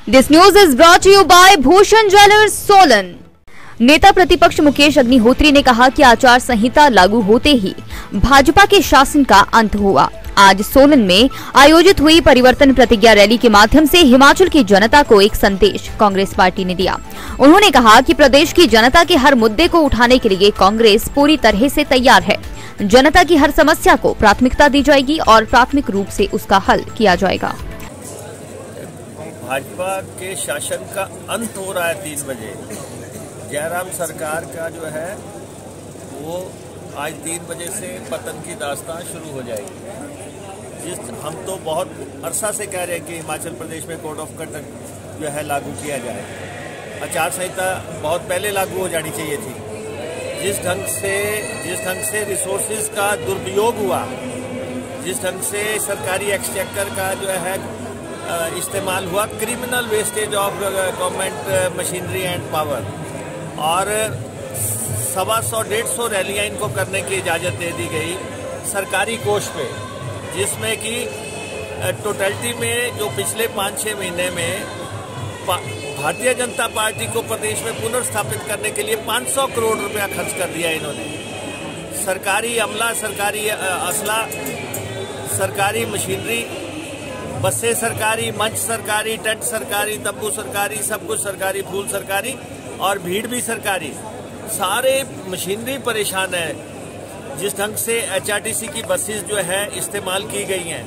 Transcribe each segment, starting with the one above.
This news is brought you by Bhushan jewellers Solan. नेता प्रतिपक्ष मुकेश अग्निहोत्री ने कहा कि आचार संहिता लागू होते ही भाजपा के शासन का अंत हुआ। आज सोलन में आयोजित हुई परिवर्तन प्रतिज्ञा रैली के माध्यम से हिमाचल की जनता को एक संदेश कांग्रेस पार्टी ने दिया। उन्होंने कहा कि प्रदेश की जनता के हर मुद्दे को उठाने के लिए कांग्रेस पूरी तरह से तैयार है। जनता की हर समस्या को प्राथमिकता दी जाएगी और प्राथमिक रूप से उसका हल किया जाएगा। भाजपा के शासन का अंत हो रहा है 3 बजे। जयराम सरकार का जो है वो आज 3 बजे से पतन की दास्तान शुरू हो जाएगी। हम तो बहुत अरसा से कह रहे हैं कि हिमाचल प्रदेश में कोड ऑफ कंडक्ट जो है लागू किया जाए। आचार संहिता बहुत पहले लागू हो जानी चाहिए थी। जिस ढंग से रिसोर्सेज का दुरुपयोग हुआ, जिस ढंग से सरकारी एक्सचेकर का जो है इस्तेमाल हुआ, criminal wastage of government machinery and power, और 125-150 रैलियां इनको करने की इजाज़त दे दी गई सरकारी कोष पे, जिसमें कि टोटलिटी में जो पिछले 5-6 महीने में भारतीय जनता पार्टी को प्रदेश में पुनर्स्थापित करने के लिए 500 करोड़ रुपया खर्च कर दिया इन्होंने। सरकारी अमला, सरकारी असला, सरकारी मशीनरी, बसें सरकारी, मंच सरकारी, टेंट सरकारी, तंबू सरकारी, सब कुछ सरकारी, फूल सरकारी और भीड़ भी सरकारी। सारे मशीनरी परेशान है। जिस ढंग से एचआरटीसी की बसेस जो है इस्तेमाल की गई हैं,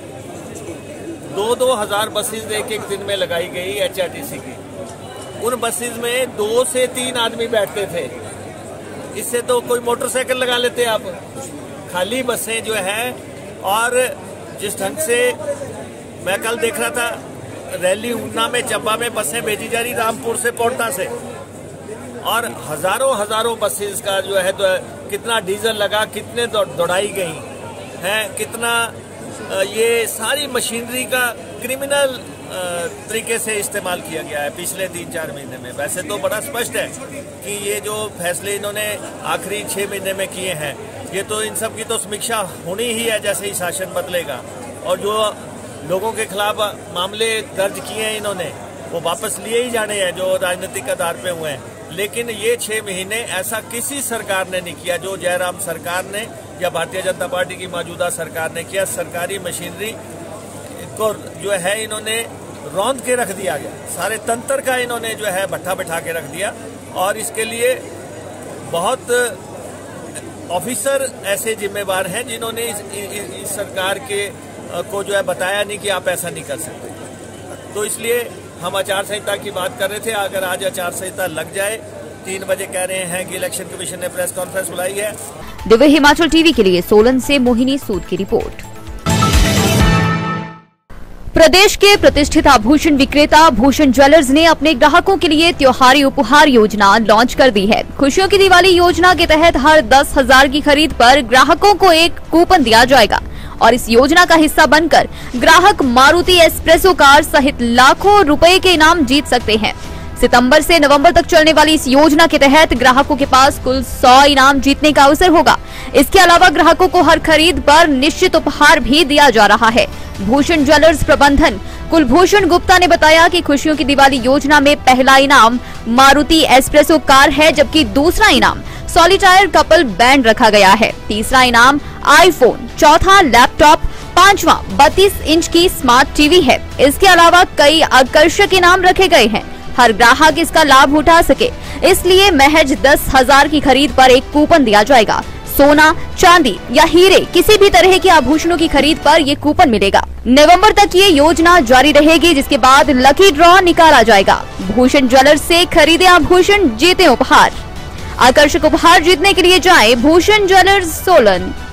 2-2 हज़ार बसेस एक दिन में लगाई गई एचआरटीसी की। उन बसेस में 2 से 3 आदमी बैठते थे। इससे तो कोई मोटरसाइकिल लगा लेते आप। खाली बसें जो है, और जिस ढंग से मैं कल देख रहा था रैली ऊना में, चंबा में बसें भेजी जा रही रामपुर से, पोर्टा से, और हजारों बसेस का जो है तो कितना डीजल लगा, कितने दौड़ाई गई हैं, कितना ये सारी मशीनरी का क्रिमिनल तरीके से इस्तेमाल किया गया है पिछले 3-4 महीने में। वैसे तो बड़ा स्पष्ट है कि ये जो फैसले इन्होंने आखिरी 6 महीने में किए हैं, ये तो इन सब की तो समीक्षा होनी ही है जैसे ही शासन बदलेगा। और जो लोगों के खिलाफ मामले दर्ज किए हैं इन्होंने, वो वापस लिए ही जाने हैं जो राजनीतिक आधार पे हुए हैं। लेकिन ये 6 महीने ऐसा किसी सरकार ने नहीं किया जो जयराम सरकार ने या भारतीय जनता पार्टी की मौजूदा सरकार ने किया। सरकारी मशीनरी को जो है इन्होंने रौंद के रख दिया गया, सारे तंत्र का इन्होंने जो है भट्ठा बैठा के रख दिया। और इसके लिए बहुत ऑफिसर ऐसे जिम्मेवार हैं जिन्होंने इस सरकार के को जो है बताया नहीं कि आप ऐसा नहीं कर सकते। तो इसलिए हम आचार संहिता की बात कर रहे थे। अगर आज आचार संहिता लग जाए, 3 बजे कह रहे हैं कि इलेक्शन कमीशन ने प्रेस कॉन्फ्रेंस बुलाई है। दिव्य हिमाचल टीवी के लिए सोलन से मोहिनी सूद की रिपोर्ट। प्रदेश के प्रतिष्ठित आभूषण विक्रेता भूषण ज्वेलर्स ने अपने ग्राहकों के लिए त्योहारी उपहार योजना लॉन्च कर दी है। खुशियों की दिवाली योजना के तहत हर 10,000 की खरीद पर ग्राहकों को एक कूपन दिया जाएगा और इस योजना का हिस्सा बनकर ग्राहक मारुति एस्प्रेसो कार सहित लाखों रुपए के इनाम जीत सकते हैं। सितंबर से नवंबर तक चलने वाली इस योजना के तहत ग्राहकों के पास कुल 100 इनाम जीतने का अवसर होगा। इसके अलावा ग्राहकों को हर खरीद पर निश्चित उपहार भी दिया जा रहा है। भूषण ज्वेलर्स प्रबंधन कुलभूषण गुप्ता ने बताया कि खुशियों की दिवाली योजना में पहला इनाम मारुति एस्प्रेसो कार है, जबकि दूसरा इनाम सॉलिटायर कपल बैंड रखा गया है। तीसरा इनाम आईफोन, चौथा लैपटॉप, पांचवा 32 इंच की स्मार्ट टीवी है। इसके अलावा कई आकर्षक इनाम रखे गए हैं। हर ग्राहक इसका लाभ उठा सके, इसलिए महज 10,000 की खरीद पर एक कूपन दिया जाएगा। सोना, चांदी या हीरे, किसी भी तरह के आभूषणों की खरीद पर ये कूपन मिलेगा। नवंबर तक ये योजना जारी रहेगी, जिसके बाद लकी ड्रॉ निकाला जाएगा। भूषण ज्वेलर्स से खरीदे आभूषण, जीते उपहार। आकर्षक उपहार जीतने के लिए जाएं भूषण ज्वेलर्स सोलन।